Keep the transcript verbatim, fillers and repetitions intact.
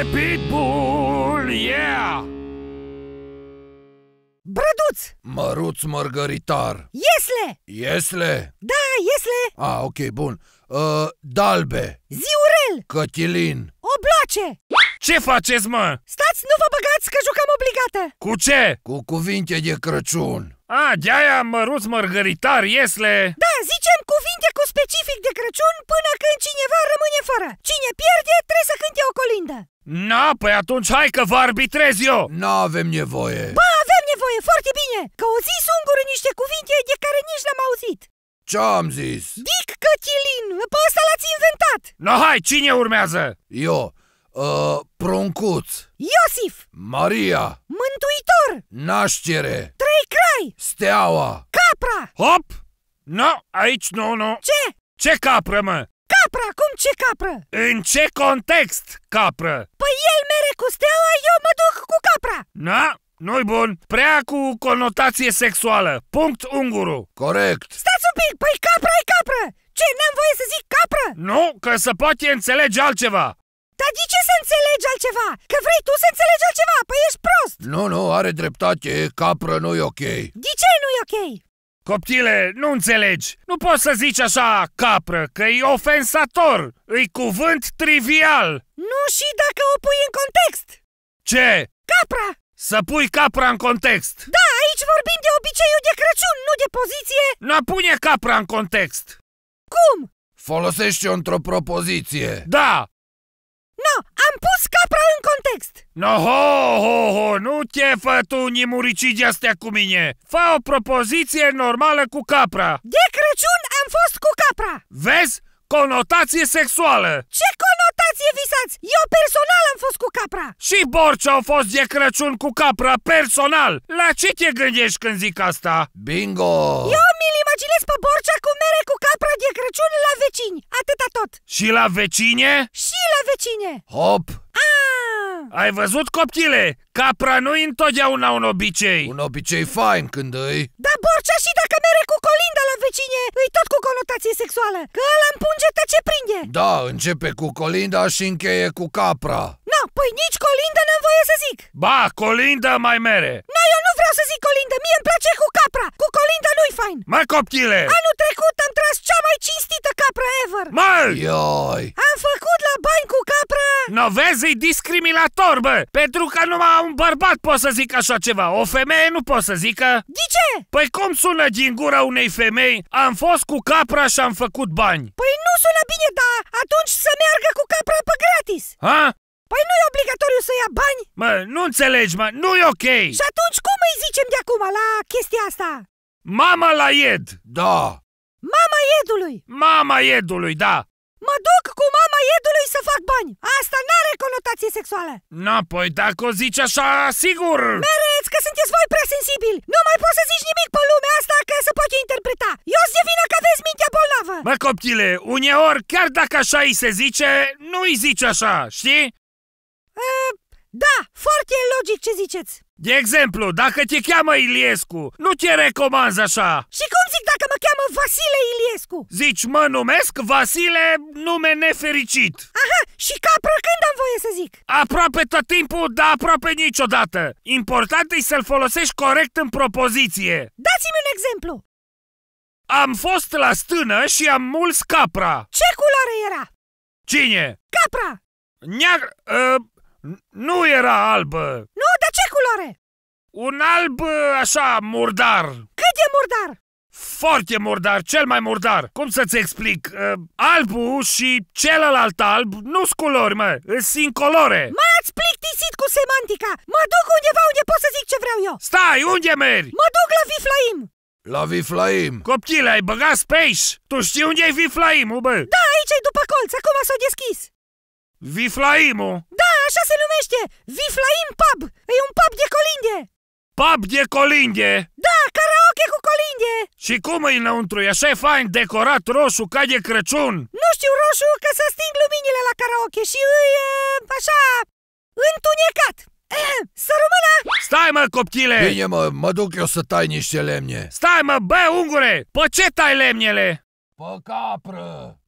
de Pitbull, yeah! Brăduț! Măruț mărgăritar. Iesle! Iesle? Da, iesle! Ah, ok, bun. uh, Dalbe. Ziurel! Cătilin. Obloace! Ce faceți, mă? Stați, nu vă băgați că jucăm obligată! Cu ce? Cu cuvinte de Crăciun. A, de-aia măruț mărgăritar, iesle? Da, zicem cuvinte cu specific de Crăciun până când cineva rămâne fără. Cine pierde trebuie să cânte o colindă. Na, păi atunci hai că vă arbitrez eu. N-avem nevoie. Ba, avem nevoie, foarte bine, că o zi singură niște cuvinte de care nici n-am auzit. Ce-am zis? Dic Cătilin, pe ăsta l-ați inventat. No, hai, cine urmează? Eu. uh, Pruncuț. Iosif. Maria. Mântuitor. Naștere. Trei crai. Steaua. Capra. Hop! No, aici nu, nu. Ce? Ce capră, mă? Capra, cum ce capră? În ce context, capră? Păi el mere cu steaua, eu mă duc cu capra. Na, nu-i bun. Prea cu conotație sexuală. Punct unguru. Corect. Stați un pic, păi capra e capră. Ce, n-am voie să zic capră? Nu, că se poate înțelege altceva. Dar de ce să înțelegi altceva? Că vrei tu să înțelegi altceva? Păi ești prost. Nu, nu, are dreptate. Capră nu-i ok. De ce nu-i ok? Coptile, nu înțelegi. Nu poți să zici așa capră, că e ofensator. E cuvânt trivial. Nu și dacă o pui în context. Ce? Capra. Să pui capra în context. Da, aici vorbim de obiceiul de Crăciun, nu de poziție. Nu pune capra în context. Cum? Folosește-o într-o propoziție. Da. No, am pus capra în context. No, ho, ho, ho, nu te fă tu nimuricii de-astea cu mine. Fă o propoziție normală cu capra. De Crăciun am fost cu capra. Vezi? Conotație sexuală. Ce conotație visați? Eu personal am fost cu capra. Și Borcea a fost de Crăciun cu capra personal. La ce te gândești când zic asta? Bingo! Eu mi-l imaginez pe Borcea cu mere cu capra de Crăciun la vecini. Atâta tot. Și la vecine? Și la vecine. Hop! Ah! Ai văzut, coptile? Capra nu-i întotdeauna un obicei. Un obicei fain când îi... Dar Borcea și dacă mere cu colinda la vecine, îi tot cu conotație sexuală. Că ăla împunge ce prinde. Da, începe cu colinda și încheie cu capra. No, păi nici colindă n-am voie să zic. Ba, colindă mai mere. No, eu nu vreau să zic colindă, mie îmi place cu capra. Cu colindă nu-i fain. Mă, coptile! Anul trecut am tras cea mai cinstită capra ever. Mă! Ioi! Am făcut la bani cu capra. No, vezi, e discriminator, bă! Pentru că numai un bărbat poate să zică așa ceva. O femeie nu poate să zică. De ce? Păi cum sună din gura unei femei? Am fost cu capra și am făcut bani. Păi nu sună bine, dar atunci să meargă cu capra pe gratis. Ha? Păi nu e obligatoriu să ia bani? Mă, nu înțelegi, mă, nu e ok. Și atunci cum îi zicem de acum la chestia asta? Mama la ied. Da! Mama iedului. Mama iedului, da. Mă duc cu mama iedului să fac bani. Asta n-are conotație sexuală. Na, păi dacă o zici așa, sigur. Mereți că sunteți voi prea sensibili. Nu mai poți să zici nimic pe lumea asta că se poate interpreta. Eu sunt de vină că aveți mintea bolnavă. Mă, coptile, uneori, chiar dacă așa îi se zice, nu îi zici așa, știi? Uh, da, foarte logic ce ziceți. De exemplu, dacă te cheamă Iliescu, nu te recomanzi așa. Și cum zic dacă mă cheamă Vasile Iliescu? Zici, mă numesc Vasile, nume nefericit. Aha, și capră când am voie să zic? Aproape tot timpul, dar aproape niciodată. Important e să-l folosești corect în propoziție. Dați-mi un exemplu. Am fost la stână și am muls capra. Ce culoare era? Cine? Capra. Neagră... Uh, nu era albă. Nu, dar ce culoare? Un alb așa, murdar. Cât de murdar? Foarte murdar, cel mai murdar. Cum să-ți explic? Uh, albul și celălalt alb nu-s culori, mă, îs incolore. M-ați plictisit cu semantica. Mă duc undeva unde pot să zic ce vreau eu. Stai, unde mergi? Mă duc la Viflaim. La Viflaim! Coptile, ai băgat space? Tu știi unde e Viflaimul, bă? Da, aici e după colț, acum s-au deschis. Viflaimul? Da, așa se numește. Viflaim Pub. E un pub de colinde. Pub de colinde? Da, karaoke cu colinde. Și cum e înăuntru? E așa fain, decorat roșu, ca de Crăciun? Nu știu roșu, că să sting luminile la karaoke și îi, așa, întunecat. Să rămână! Stai, mă, coptile! Bine, mă, mă duc eu să tai niște lemne. Stai, mă, bă, ungure! Pe ce tai lemnele? Pe capră!